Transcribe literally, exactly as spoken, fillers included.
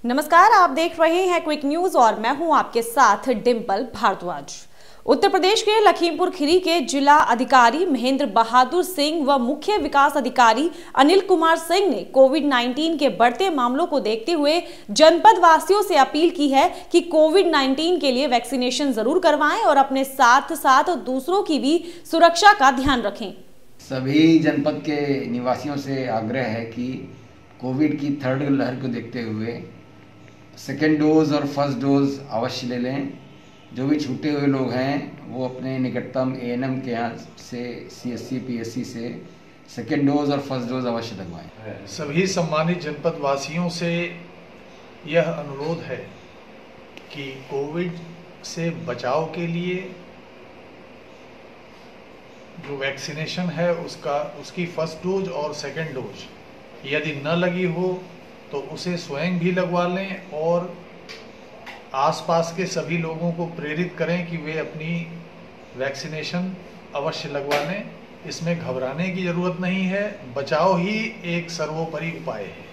नमस्कार, आप देख रहे हैं क्विक न्यूज और मैं हूं आपके साथ डिंपल भारद्वाज। उत्तर प्रदेश के लखीमपुर खीरी के जिला अधिकारी महेंद्र बहादुर सिंह व मुख्य विकास अधिकारी अनिल कुमार सिंह ने कोविड उन्नीस के बढ़ते मामलों को देखते हुए जनपद वासियों से अपील की है कि कोविड उन्नीस के लिए वैक्सीनेशन जरूर करवाएं और अपने साथ साथ दूसरों की भी सुरक्षा का ध्यान रखें। सभी जनपद के निवासियों से आग्रह है कि कोविड की थर्ड लहर को देखते हुए सेकेंड डोज और फर्स्ट डोज अवश्य ले लें। जो भी छूटे हुए लोग हैं वो अपने निकटतम ए एन एम के यहाँ से C S C P S C से सेकेंड डोज और फर्स्ट डोज अवश्य लगवाएं। सभी सम्मानित जनपद वासियों से यह अनुरोध है कि कोविड से बचाव के लिए जो वैक्सीनेशन है उसका उसकी फर्स्ट डोज और सेकेंड डोज यदि न लगी हो तो उसे स्वयं भी लगवा लें और आसपास के सभी लोगों को प्रेरित करें कि वे अपनी वैक्सीनेशन अवश्य लगवा लें। इसमें घबराने की ज़रूरत नहीं है, बचाव ही एक सर्वोपरि उपाय है।